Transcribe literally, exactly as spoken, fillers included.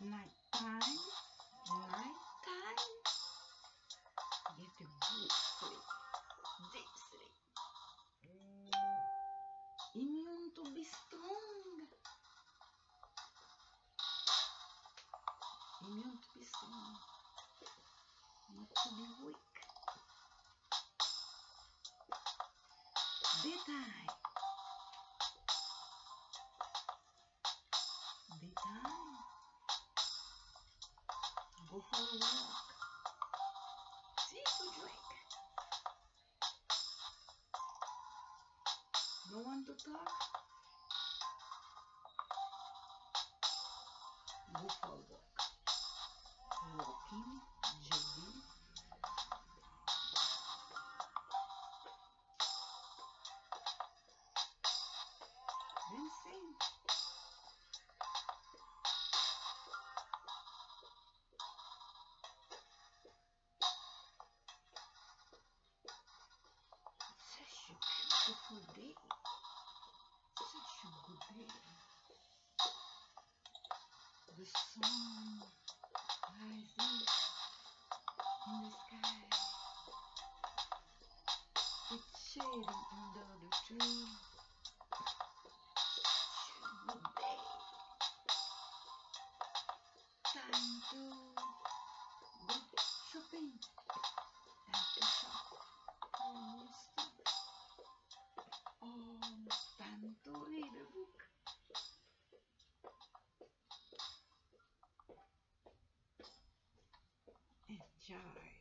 Night time, night time. Get a good sleep, deep sleep. Immune to be strong. Immune to be strong, not to be weak. Daytime. Daytime. Go for a walk. Tea to drink. No one to talk. Go for a walk. Walking, jogging. Then sing. Such a beautiful day. Such a good day. The sun rising in the sky. It's shading under the tree. Such a good day. Time to go shopping. Time to shop for new stuff. Oh, time to read a book. Enjoy.